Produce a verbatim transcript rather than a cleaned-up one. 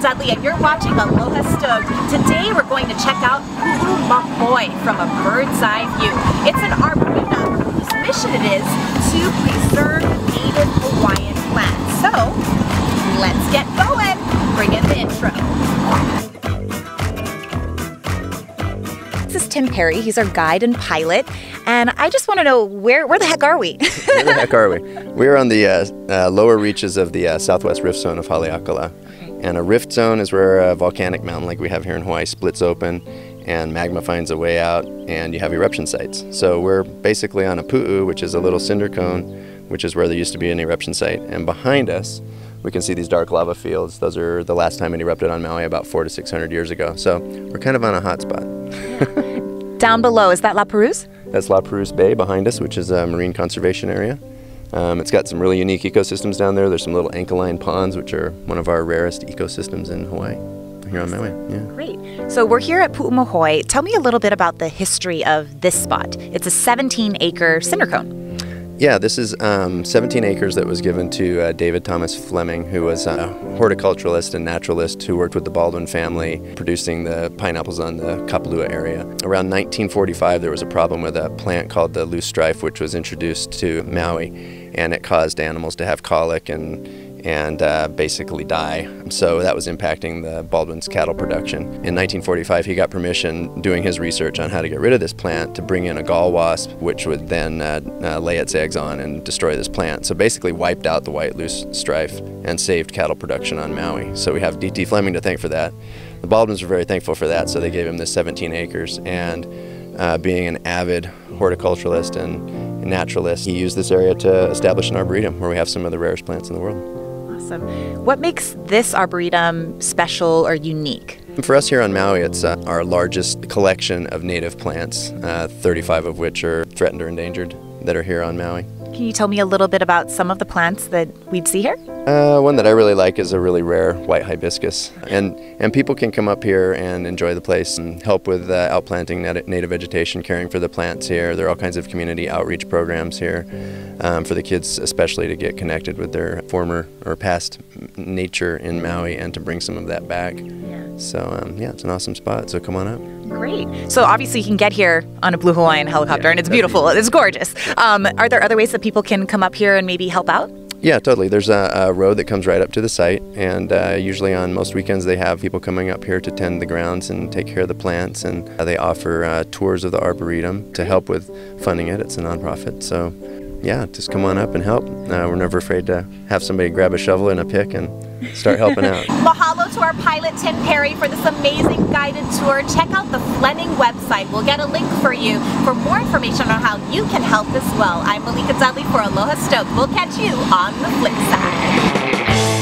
Dudley, and you're watching Aloha Stoked. Today we're going to check out Pu'u Mahoe from a bird's eye view. It's an arboretum whose mission it is to preserve native Hawaiian plants. So, let's get going. Bring in the intro. This is Tim Perry. He's our guide and pilot. And I just want to know, where where the heck are we? Where the heck are we? We're on the uh, uh, lower reaches of the uh, southwest rift zone of Haleakala. And a rift zone is where a volcanic mountain like we have here in Hawaii splits open and magma finds a way out and you have eruption sites. So we're basically on a Pu'u, which is a little cinder cone, which is where there used to be an eruption site. And behind us, we can see these dark lava fields. Those are the last time it erupted on Maui about four to six hundred years ago. So we're kind of on a hot spot. Down below, is that La Perouse? That's La Perouse Bay behind us, which is a marine conservation area. Um, it's got some really unique ecosystems down there. There's some little ankyline ponds, which are one of our rarest ecosystems in Hawaii, here on Maui. Yeah. Great. So we're here at Pu'u Mahoe. Tell me a little bit about the history of this spot. It's a seventeen acre cinder cone. Yeah, this is um, seventeen acres that was given to uh, David Thomas Fleming, who was a horticulturalist and naturalist who worked with the Baldwin family, producing the pineapples on the Kapalua area. Around nineteen forty-five, there was a problem with a plant called the loose strife, which was introduced to Maui, and it caused animals to have colic and and uh, basically die. So that was impacting the Baldwin's cattle production. In nineteen forty-five, he got permission, doing his research on how to get rid of this plant, to bring in a gall wasp, which would then uh, uh, lay its eggs on and destroy this plant. So basically wiped out the white loose strife and saved cattle production on Maui. So we have D T Fleming to thank for that. The Baldwins were very thankful for that, so they gave him this seventeen acres. And uh, being an avid horticulturalist and naturalist, he used this area to establish an arboretum where we have some of the rarest plants in the world. Awesome. What makes this arboretum special or unique? For us here on Maui, it's uh, our largest collection of native plants, uh, thirty-five of which are threatened or endangered that are here on Maui. Can you tell me a little bit about some of the plants that we'd see here? Uh, one that I really like is a really rare white hibiscus. And, and people can come up here and enjoy the place and help with uh, outplanting nat native vegetation, caring for the plants here. There are all kinds of community outreach programs here um, for the kids, especially to get connected with their former or past nature in Maui and to bring some of that back. Yeah. So um, yeah, it's an awesome spot, so come on up. Great. So obviously you can get here on a Blue Hawaiian helicopter, yeah, and it's beautiful. Beautiful. It's gorgeous. Um, are there other ways that people can come up here and maybe help out? Yeah, totally. There's a, a road that comes right up to the site, and uh, usually on most weekends they have people coming up here to tend the grounds and take care of the plants, and uh, they offer uh, tours of the Arboretum to help with funding it. It's a nonprofit, so yeah, just come on up and help. Uh, we're never afraid to have somebody grab a shovel and a pick and start helping out. Mahalo to our pilot Tim Perry for this amazing guided tour. Check out the Fleming website. We'll get a link for you for more information on how you can help as well. I'm Malika Dudley for Aloha Stoked. We'll catch you on the flip side.